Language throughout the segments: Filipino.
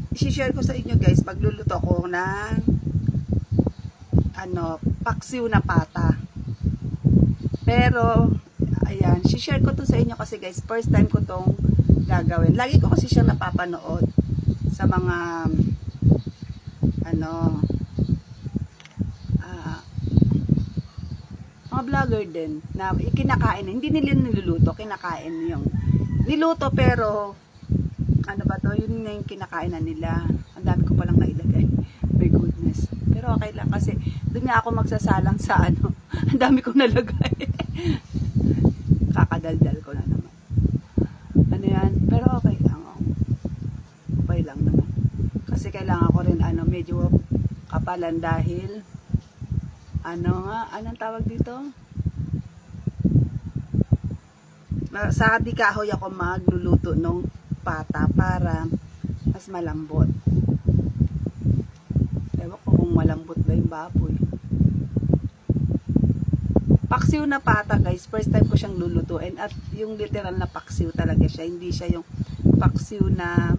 i-share ko sa inyo guys, pagluluto ko ng paksiw na pata. Pero ayan, i-share ko to sa inyo kasi guys, first time ko tong gagawin. Lagi ko kasi siyang napapanood sa mga mga vlogger din na kinakain, hindi nila niluluto, kinakain yung niluto, pero ano ba to, yun na yung kinakain na nila. Ang dami ko palang nailagay, my goodness, pero okay lang kasi doon nga ako magsasalang sa ang dami ko nalagay. Kakadaldal ko na naman, yan, pero okay lang, okay lang naman kasi kailangan ko rin medyo kapalan dahil anong tawag dito? Sa di kahoy ako magluluto ng pata para mas malambot. Ewan ko kung malambot ba yung baboy. Paksiw na pata guys, first time ko siyang lulutuin at yung literal na paksiw talaga siya. Hindi siya yung paksiw na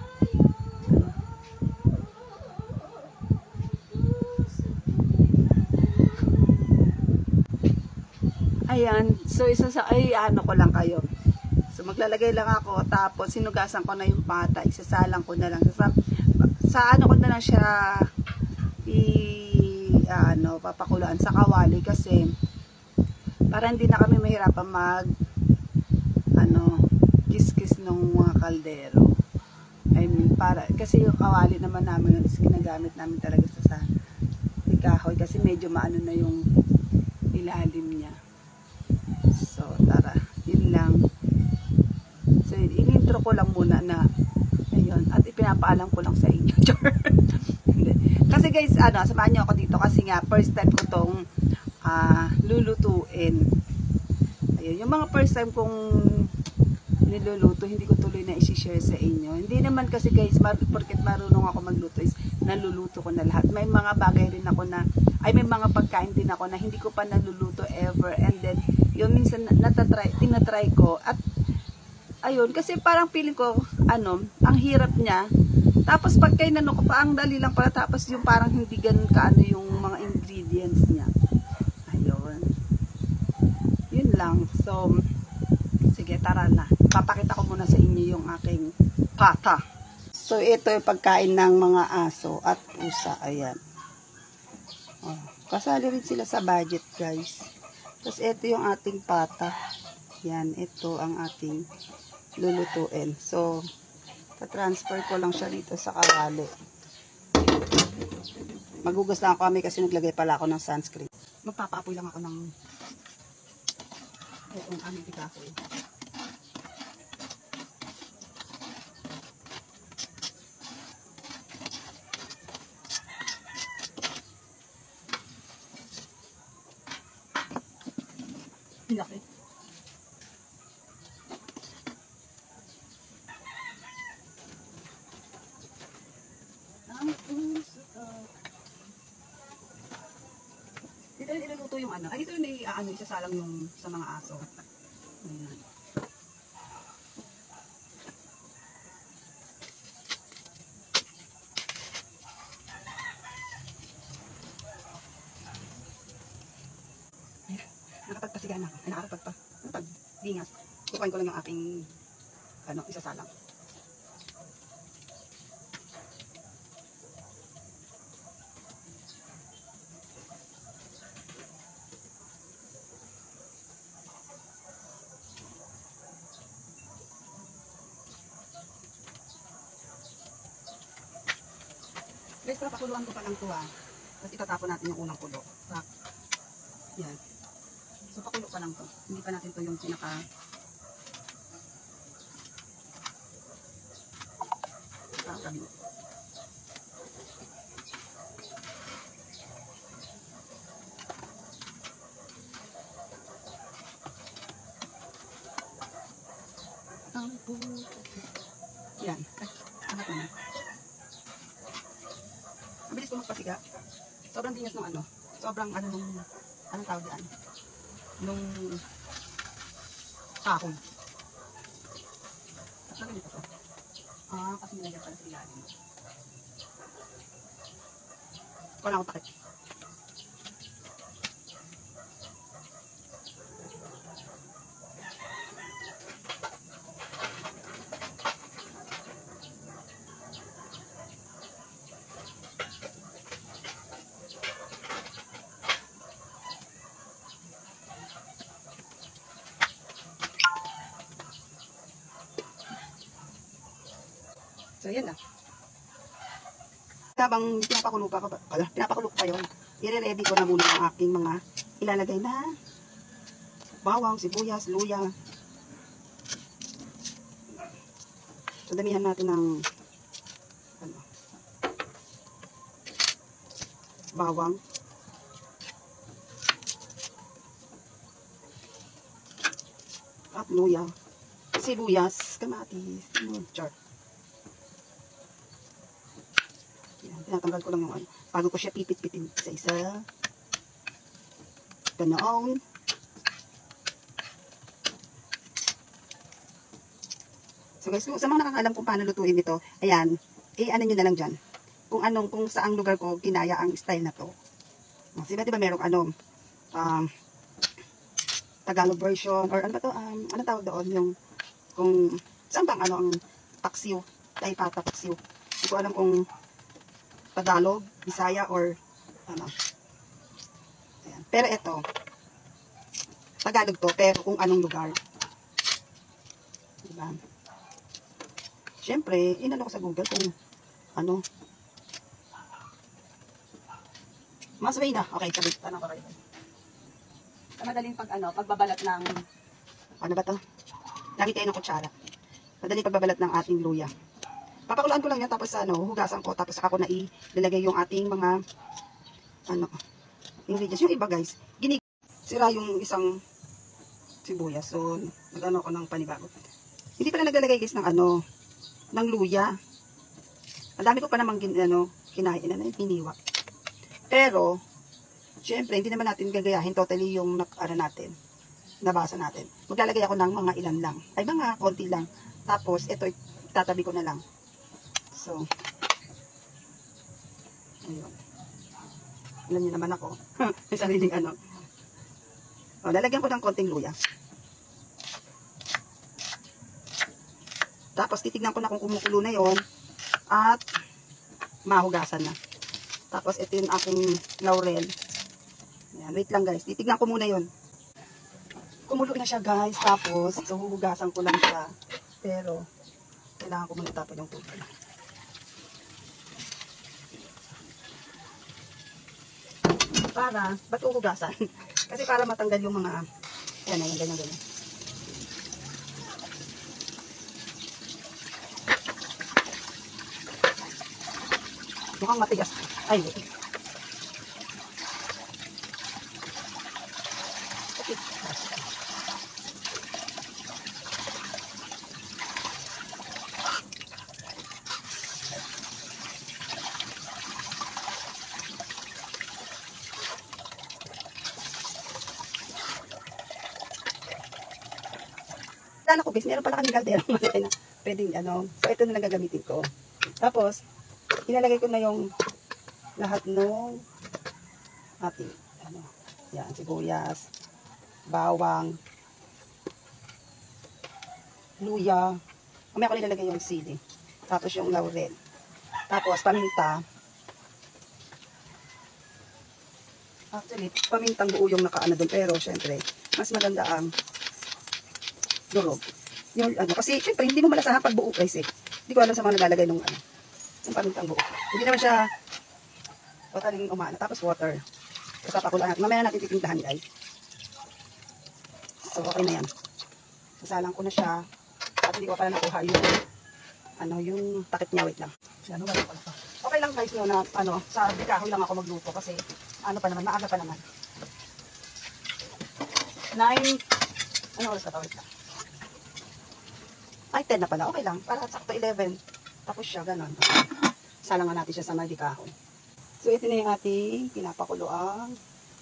ayan, so ko lang kayo. So maglalagay lang ako, tapos sinugasan ko na yung pata, isasalang ko na lang. Sa ko na lang siya papakuluan sa kawali kasi para hindi na kami mahirapan mag kiskis ng mga kaldero. I mean, kasi yung kawali naman namin is ginagamit namin talaga sa kahoy kasi medyo maano na yung ilalim niya. So, tara, yun lang. So, in-intro ko lang muna na, ayun, at ipinapaalam ko lang sa inyo. Kasi guys, samahan niyo ako dito kasi nga, first time ko tong lulutuin. Ayun, yung mga first time kong niluluto, hindi ko tuloy na i-share sa inyo. Hindi naman kasi guys, porket marunong ako magluto is naluluto ko na lahat. May mga bagay rin ako na, may mga pagkain din ako na hindi ko pa naluluto ever, and then yun minsan tinatry ko at ayun, kasi parang feeling ko ang hirap niya, tapos pag kainano ko pa ang dali lang pala, tapos yung parang hindi ganun yung mga ingredients niya. Ayun, yun lang. So sige, tara na, papakita ko muna sa inyo yung aking pata. So ito yung pagkain ng mga aso at pusa. Ayan, kasali rin sila sa budget guys. Tapos ito yung ating pata. Yan, ito ang ating lulutuin. So, ta-transfer ko lang siya dito sa kawali. Magugas lang ako kami kasi naglagay pala ako ng sunscreen. Magpapaapoy lang ako ng itong aming tikakoy. Laki. Dito iluluto yung dito yung isasalang yung sa mga aso. Ayan. Nakapagpasiga na ako. Nakapagpagdingas. Kukuhain ko lang yung aking isasalang. Guys, pakuluan ko pa lang ito Tapos itatapon natin yung unang kulo. Yan. So, pakulo pa lang to. Hindi pa natin to yung pinaka kabin. Yan. Angat naman. Mabilis ko magpasiga. Sobrang dinas ng sobrang anong tawag yan? Nung kahoy. Tapos ganito to. Kasi nilagyan pala sa ilalim. Wala akong takip. So, yan na. Habang pinapakulo ko pa yun, i-ready ko na muna ang aking mga ilalagay na bawang, sibuyas, luya. So, damihan natin ng bawang. At luya. Sibuyas, kamatis, char. Tinatanggal ko lang yung ano. Bago ko siya pipit-pitin isa-isa. Ganoon. So guys, kung sa mga nakakaalam kung paano lutuin ito, ayan, ano nyo na lang dyan. Kung saang lugar ko ginaya ang style na to. Diba merong Tagalog version, or ano ba to, ano tawag doon, yung, kung, saan bang ang paksiw, tayo pata paksiw. Hindi ko alam kung Tagalog, Bisaya, or ano. Ayan. Pero ito, Tagalog to, pero kung anong lugar. Diba? Siyempre, inano ko sa Google kung ano. Mas way na. Okay, sabit. Tanong ko kayo. Sa madaling pagbabalat ng, ano ba to? Lagi tayo ng kutsara. Madaling pagbabalat ng ating luya. Papakuluan ko lang yan, tapos hugasan ko, tapos ako na ilalagay yung ating mga ingredients. Yung iba guys, sira yung isang sibuyas. So, nag-ano ako ng panibago. Hindi pala naglalagay guys ng ng luya. Ang dami ko pa namang kinain na hiniwa. Pero, syempre, hindi naman natin gagayahin totally yung nabasa natin. Maglalagay ako ng mga ilan lang. Ay, mga konti lang. Tapos, ito, tatabi ko na lang. So, ayun. Alam niyo naman ako. May sariling O, lalagyan ko ng konting luya. Tapos, titignan ko na kung kumukulo na yon at mahugasan na. Tapos, ito yung aking laurel. Ayan, wait lang guys. Titignan ko muna yon. Kumulo na siya guys. Tapos, so, huhugasan ko lang siya. Pero, kailangan ko muna tapon yung tubig. Ba't huhugasan? Kasi para matanggal yung mga, ganyan. Mukhang matigas. Ay, okay. Ko guys, meron pala kaming kaldero na pwedeng so ito na lang gagamitin ko. Tapos ilalagay ko na yung lahat ng ating yan, sibuyas, bawang, luya, mamaya ko nilalagay yung sili, tapos yung laurel, tapos paminta. Actually, pamintang buo yung nakaano doon, pero syempre mas maganda ang durog. Yung kasi syempre hindi mo malasahan pag buo guys eh. Hindi ko alam sa mga naglalagay ng yung pamintang buo. Hindi naman siya totaling umano. Tapos water. Tapos papakulaan natin. Mamaya natin titimplahan guys. So okay na yan. Sasalang ko na siya. At hindi ko pala nakuha yung takip niya. Wait lang. Okay lang guys no na sa kahoy lang ako magluto kasi pa naman, maaga pa naman. 9 oras pa wait lang. Ay, 10 na pala. Okay lang. Para sakto 11. Tapos siya, ganon. Salangan natin siya sa may dikahon. So, ito na yung ating pinapakuloang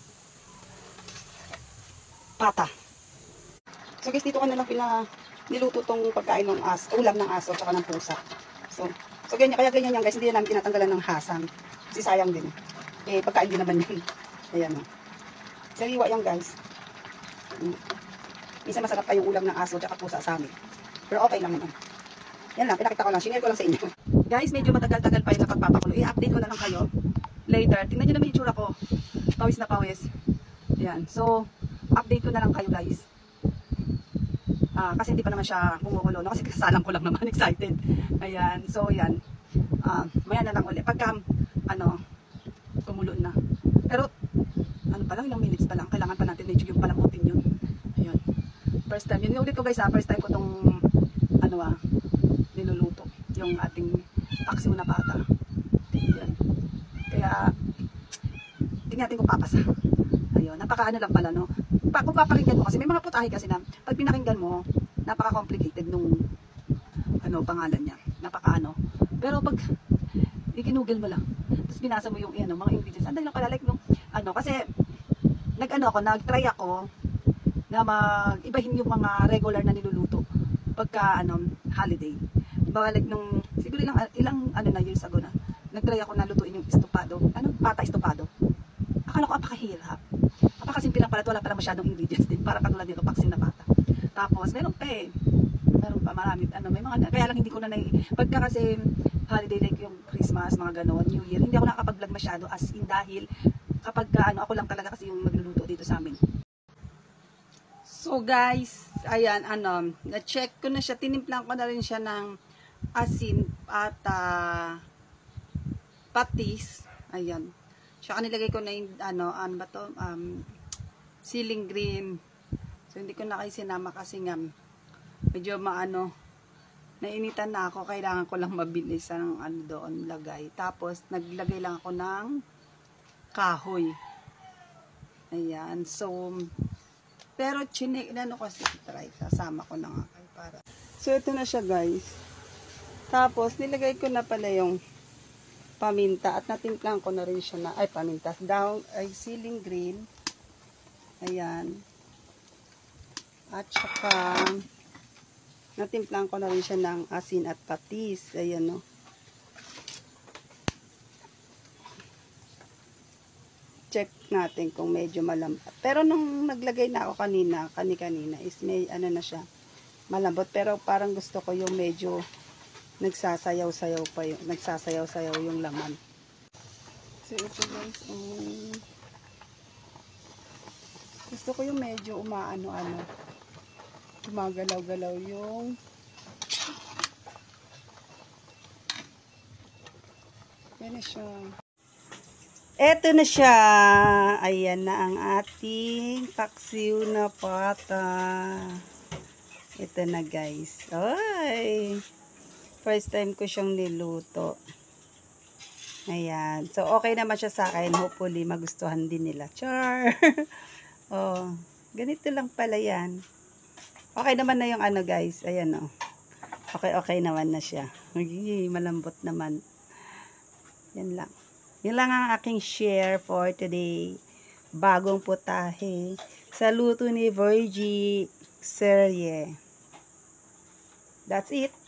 pata. So, guys, dito ko na lang niluto tong pagkain ng ulam ng aso at ng pusa. So ganyan. Kaya ganyan yan, guys. Hindi na namin tinatanggalan ng hasang. Kasi sayang din. Eh, pagkain din naman yun. Ayan o. Sariwa yan guys. Minsan masarap pa yung ulam ng aso tsaka pusa sa amin. Pero okay lang naman. Yan lang, pinakita ko lang. Sinare ko lang sa inyo. Guys, medyo matagal-tagal pa yung napagpapakulo. I-update ko na lang kayo later. Tingnan nyo naman yung itsura ko. Pawis na pawis. Yan. So, update ko na lang kayo guys. Kasi hindi pa naman siya kumukulo. No? Kasi kasalang ko lang naman. Excited. Ayan. So, yan. Maya na lang ulit. Pagka, kumulo na. Pero, pa lang, ilang minutes pa lang. Kailangan pa natin medyo yung palamutin yun. Ayan. First time. Yun ulit ko guys ha. First time ko itong, niluluto. Yung ating paksiw na pata. Ayan. Kaya, tingnan natin kung papasa. Ayun. Napakaano lang pala, no? Kung papakinggan mo, kasi may mga putahe kasi na, pag pinakinggan mo, napaka-complicated nung, pangalan niya. Napaka-ano. Pero pag, ikinugel mo lang. Tapos binasa mo yung, mga ingredients. Anday lang pala, like, nung, kasi, nag-try ako, na mag-ibahin yung mga regular na niluluto. Pagka, holiday. Baga, like, nung, siguro ilang years ago na, nag-try ako na lutuin yung estopado. Pata estopado. Akala ko apakahirap. Apakasimple lang pala, wala pala masyadong ingredients din. Para katulad dito, paksin na pata. Tapos, meron pa meron pa marami, may mga, kaya lang hindi ko na pagka kasi holiday like yung Christmas, mga gano'n, New Year, hindi ako nakapag-vlog masyado as in dahil kapag ako lang talaga kasi yung magluluto dito sa amin. So guys, ayan, na-check ko na siya, tinimplang ko na rin siya ng asin at patis, ayan. Tsaka nilagay ko na yung, ceiling green. So, hindi ko na kayo sinama kasi nga, medyo nainitan na ako. Kailangan ko lang mabilis ng doon lagay. Tapos, naglagay lang ako ng kahoy. Ayan. So, pero kasi try. Sasama ko na nga kayo para. So, ito na siya guys. Tapos, nilagay ko na pala yung paminta at natimplang ko na rin siya na, paminta. Ceiling green. Ayan. At saka, natimplang ko na rin siya ng asin at patis. Ayan, no. Check natin kung medyo malambat. Pero nung naglagay na ako kanina is may na siya, malambot. Pero parang gusto ko yung medyo nagsasayaw-sayaw yung laman. So, ito guys, gusto ko yung medyo gumagalaw-galaw yung yan na siya. Eto na siya. Ayan na ang ating paksiw na pata. Ito na guys. Ay! First time ko siyang niluto. Ayan. So, okay naman siya sa akin. Hopefully, magustuhan din nila. Char! Oh, ganito lang pala yan. Okay naman na yung guys. Ayan o. Okay naman na siya. Malambot naman. Yan lang. Yan lang ang aking share for today. Bagong putahe. Sa luto ni Virgie Serye. That's it.